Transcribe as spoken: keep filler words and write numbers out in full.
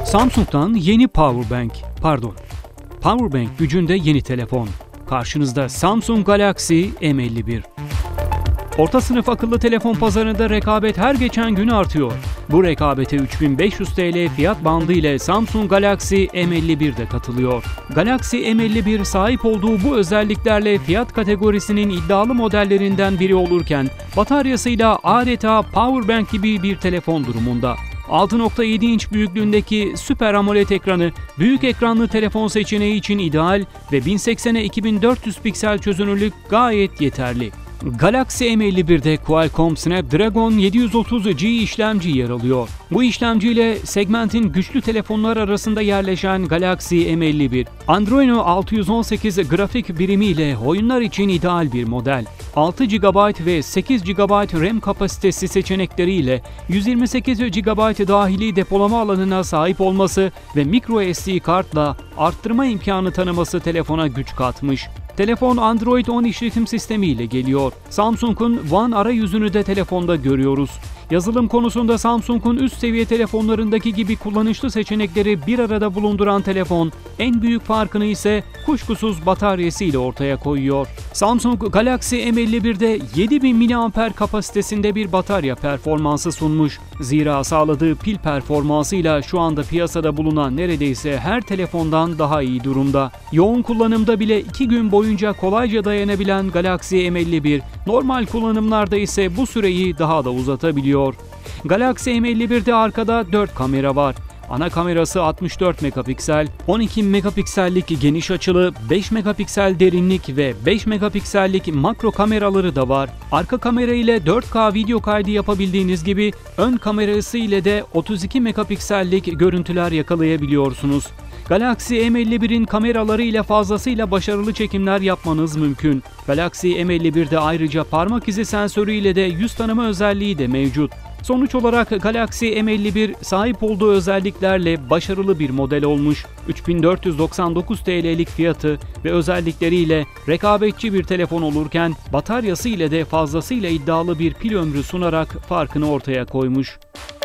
Samsung'dan yeni powerbank, pardon, powerbank gücünde yeni telefon. Karşınızda Samsung Galaxy M elli bir. Orta sınıf akıllı telefon pazarında rekabet her geçen gün artıyor. Bu rekabete üç bin beş yüz TL fiyat bandı ile Samsung Galaxy M elli bir de katılıyor. Galaxy M elli bir sahip olduğu bu özelliklerle fiyat kategorisinin iddialı modellerinden biri olurken bataryasıyla adeta powerbank gibi bir telefon durumunda. altı nokta yedi inç büyüklüğündeki Super AMOLED ekranı büyük ekranlı telefon seçeneği için ideal ve bin seksene iki bin dört yüz piksel çözünürlük gayet yeterli. Galaxy M elli bir'de Qualcomm Snapdragon yedi yüz otuz G işlemci yer alıyor. Bu işlemciyle segmentin güçlü telefonlar arasında yerleşen Galaxy M elli bir, Adreno altı yüz on sekiz grafik birimiyle oyunlar için ideal bir model. altı gigabayt ve sekiz gigabayt RAM kapasitesi seçenekleriyle yüz yirmi sekiz gigabayt dahili depolama alanına sahip olması ve micro S D kartla arttırma imkanı tanıması telefona güç katmış. Telefon Android on işletim sistemi ile geliyor. Samsung'un One arayüzünü de telefonda görüyoruz. Yazılım konusunda Samsung'un üst seviye telefonlarındaki gibi kullanışlı seçenekleri bir arada bulunduran telefon, en büyük farkını ise kuşkusuz bataryası ile ortaya koyuyor. Samsung Galaxy M elli bir'de yedi bin miliamper kapasitesinde bir batarya performansı sunmuş. Zira sağladığı pil performansıyla şu anda piyasada bulunan neredeyse her telefondan daha iyi durumda. Yoğun kullanımda bile iki gün boyunca kolayca dayanabilen Galaxy M elli bir, normal kullanımlarda ise bu süreyi daha da uzatabiliyor. Galaxy M elli bir'de arkada dört kamera var. Ana kamerası altmış dört megapiksel, on iki megapiksellik geniş açılı, beş megapiksel derinlik ve beş megapiksellik makro kameraları da var. Arka kamera ile dört K video kaydı yapabildiğiniz gibi ön kamerası ile de otuz iki megapiksellik görüntüler yakalayabiliyorsunuz. Galaxy M elli bir'in kameraları ile fazlasıyla başarılı çekimler yapmanız mümkün. Galaxy M elli bir'de ayrıca parmak izi sensörü ile de yüz tanıma özelliği de mevcut. Sonuç olarak Galaxy M elli bir sahip olduğu özelliklerle başarılı bir model olmuş. üç bin dört yüz doksan dokuz TL'lik fiyatı ve özellikleriyle rekabetçi bir telefon olurken bataryası ile de fazlasıyla iddialı bir pil ömrü sunarak farkını ortaya koymuş.